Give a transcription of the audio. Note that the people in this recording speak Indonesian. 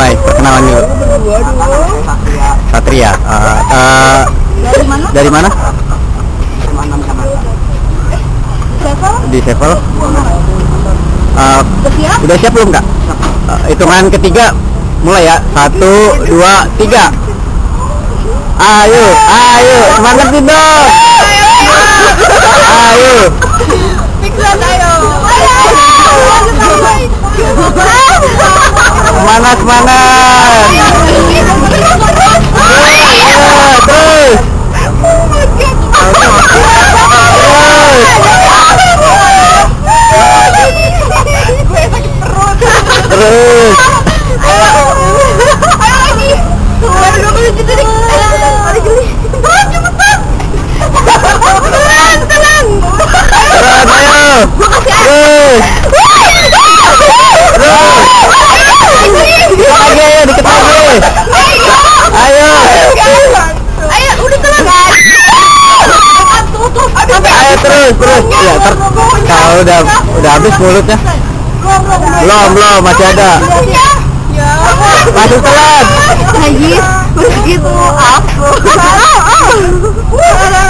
mulai perkenalan dulu. Satria. Dari mana? Di Sevel. Udah siap belum Kak? Hitungan ketiga mulai ya. 1, 2, 3. Ayo, semangat nih dong. Ayo. Semangat. Terus. Terus ya kalau udah habis mulutnya. Belum masih ada. Masih telat. Begitu aku.